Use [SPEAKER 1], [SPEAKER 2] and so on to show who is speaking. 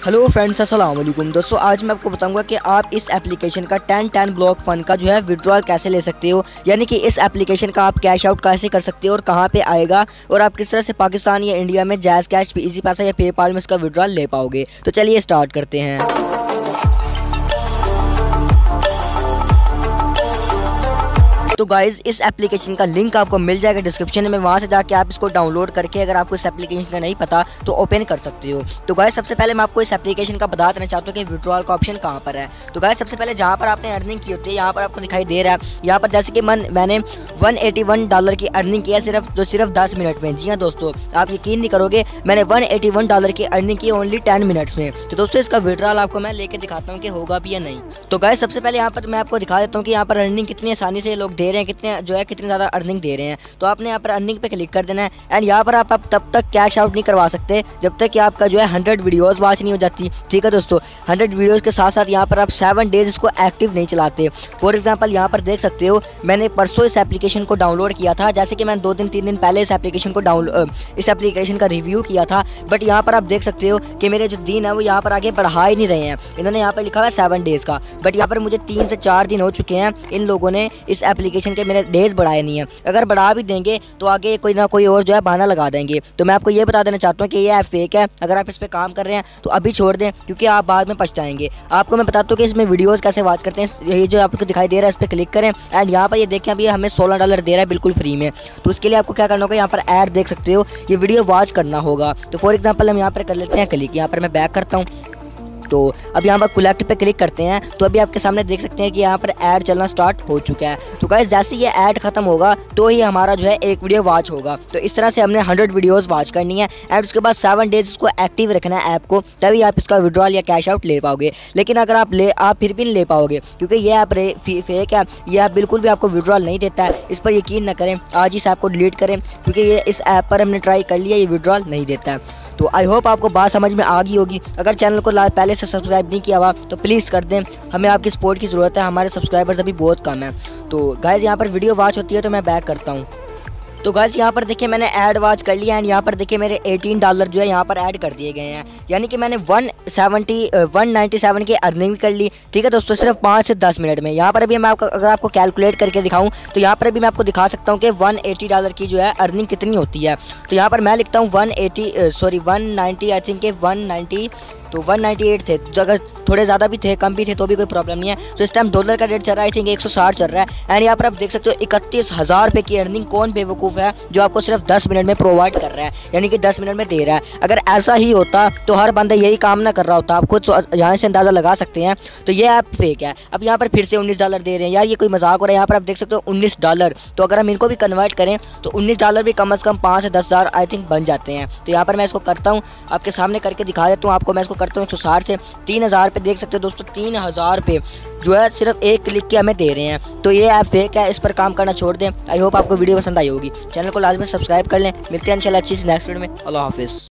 [SPEAKER 1] Hello friends, अस्सलाम वालेकुम। दोस्तों आज मैं आपको बताऊंगा कि आप इस एप्लीकेशन का 10 ब्लॉक फंड का जो है विड्रॉल कैसे ले सकते हो, यानी कि इस एप्लीकेशन का आप कैश आउट कैसे कर सकते हो और कहां पे आएगा, और आप किस तरह से पाकिस्तान या इंडिया में जैज़ कैश, इजी पैसा या पेपाल में इसका विड्रॉल ले पाओगे। तो चलिए स्टार्ट करते हैं। तो गाइज़ इस एप्लीकेशन का लिंक आपको मिल जाएगा डिस्क्रिप्शन में, वहाँ से जाके आप इसको डाउनलोड करके अगर आपको इस एप्लीकेशन का नहीं पता तो ओपन कर सकते हो। तो गाइज़ सबसे पहले मैं आपको इस एप्लीकेशन का बता देना चाहता हूँ कि विड्रॉल का ऑप्शन कहाँ पर है। तो गाइज़ सबसे पहले जहाँ पर आपने अर्निंग की होती है यहाँ पर आपको दिखाई दे रहा है, यहाँ पर जैसे कि मैंने $181 की अर्निंग की है सिर्फ 10 मिनट में। जी हाँ दोस्तों, आप यकीन नहीं करोगे, मैंने $181 की अर्निंग की ओनली 10 मिनट्स में। तो दोस्तों इसका विड्रॉल आपको मैं लेके दिखाता हूँ कि होगा भी या नहीं। तो गाइज़ सबसे पहले यहाँ पर मैं आपको दिखा देता हूँ कि यहाँ पर अर्निंग कितनी आसानी से लोग दे रहे हैं, कितनी ज़्यादा अर्निंग दे रहे हैं। तो आपने यहाँ पर अर्निंग पे क्लिक कर देना है एंड यहाँ पर आप तब तक कैश आउट नहीं करवा सकते जब तक कि आपका जो है 100 वीडियोस वॉच नहीं हो जाती। ठीक है दोस्तों, 100 वीडियोस के साथ साथ यहाँ पर आप 7 डेज इसको एक्टिव नहीं चलाते। फॉर एग्जांपल यहाँ पर देख सकते हो, मैंने परसों इस एप्लीकेशन को डाउनलोड किया था, जैसे कि मैंने 2-3 दिन पहले इस एप्लीकेशन का रिव्यू किया था, बट यहाँ पर आप देख सकते हो कि मेरे जो दिन है वो यहाँ पर आगे बढ़ा ही नहीं रहे हैं। इन्होंने यहाँ पर लिखा हुआ है 7 डेज का, बट यहाँ पर मुझे 3 से 4 दिन हो चुके हैं, इन लोगों ने इस एप्लीकेशन के मेरे डेज बढ़ाए नहीं है। अगर बढ़ा भी देंगे तो आगे कोई ना कोई और जो है बहाना लगा देंगे। तो मैं आपको ये बता देना चाहता हूँ कि ये ऐप फेक है। अगर आप इस पर काम कर रहे हैं तो अभी छोड़ दें, क्योंकि आप बाद में पछताएंगे। आपको मैं बताता हूँ कि इसमें वीडियोस कैसे वॉच करते हैं। ये जो आपको दिखाई दे रहा है इस पर क्लिक करें एंड यहाँ पर ये देखें, अभी हमें $16 दे रहा है बिल्कुल फ्री में। तो उसके लिए आपको क्या करना होगा, यहाँ पर ऐड देख सकते हो, ये वीडियो वॉच करना होगा। तो फॉर एग्जाम्पल हम यहाँ पर कर लेते हैं क्लिक, यहाँ पर मैं बैक करता हूँ। तो अब यहाँ पर कलेक्ट पे क्लिक करते हैं तो अभी आपके सामने देख सकते हैं कि यहाँ पर ऐड चलना स्टार्ट हो चुका है। तो गाइस जैसे ये ऐड खत्म होगा तो ही हमारा जो है एक वीडियो वॉच होगा। तो इस तरह से हमने 100 वीडियोस वॉच करनी है एंड उसके बाद 7 डेज इसको एक्टिव रखना है ऐप को, तभी आप इसका विड्रॉल या कैश आउट ले पाओगे। लेकिन अगर आप फिर भी नहीं ले पाओगे, क्योंकि ये ऐप फेक है, ये ऐप बिल्कुल भी आपको विड्रॉल नहीं देता है। इस पर यकीन न करें, आज इस ऐप को डिलीट करें, क्योंकि ये इस ऐप पर हमने ट्राई कर लिया, ये विड्रॉल नहीं देता है। तो आई होप आपको बात समझ में आ गई होगी। अगर चैनल को पहले से सब्सक्राइब नहीं किया हुआ तो प्लीज़ कर दें, हमें आपकी सपोर्ट की ज़रूरत है, हमारे सब्सक्राइबर्स अभी बहुत कम हैं। तो गाइज़ यहाँ पर वीडियो वॉच होती है तो मैं बैक करता हूँ। तो गाइस यहाँ पर देखिए मैंने ऐड वॉच कर लिया एंड यहाँ पर देखिए मेरे $18 जो है यहाँ पर ऐड कर दिए गए हैं, यानी कि मैंने 197 की अर्निंग भी कर ली। ठीक है दोस्तों, सिर्फ 5 से 10 मिनट में। यहाँ पर अभी मैं अगर आपको कैलकुलेट करके दिखाऊं तो यहाँ पर अभी मैं आपको दिखा सकता हूँ कि $180 की जो है अर्निंग कितनी होती है। तो यहाँ पर मैं लिखता हूँ 190, आई थिंक 190, तो 198 थे। जो अगर थोड़े ज़्यादा भी थे, कम भी थे, तो भी कोई प्रॉब्लम नहीं है। तो इस टाइम डॉलर का रेट चल रहा है, आई थिंक 160 चल रहा है एंड यहाँ पर आप देख सकते हो 31,000 रुपये की अर्निंग। कौन बेवकूफ़ है जो आपको सिर्फ 10 मिनट में प्रोवाइड कर रहा है, यानी कि 10 मिनट में दे रहा है। अगर ऐसा ही होता तो हर बंदा यही काम ना कर रहा होता। आप खुद यहाँ से अंदाज़ा लगा सकते हैं। तो ये ऐप फेक है। अब यहाँ पर फिर से $19 दे रहे हैं, यार ये कोई मजाक हो रहा है। यहाँ पर आप देख सकते हो $19, तो अगर हम इनको भी कन्वर्ट करें तो $19 भी कम से कम 5 से 10 हज़ार आई थिंक बन जाते हैं। तो यहाँ पर मैं इसको करता हूँ, आपके सामने करके दिखा देता हूँ आपको। मैं इसको करता हूँ 160 से 3000 पे, देख सकते हो दोस्तों 3000 पे जो है सिर्फ एक क्लिक के हमें दे रहे हैं। तो ये ऐप फेक है, इस पर काम करना छोड़ दें। आई होप आपको वीडियो पसंद आई होगी। चैनल को लाजमी सब्सक्राइब कर लें। मिलते हैं इंशाल्लाह अच्छी सी नेक्स्ट वीडियो में। अल्लाह हाफिज़।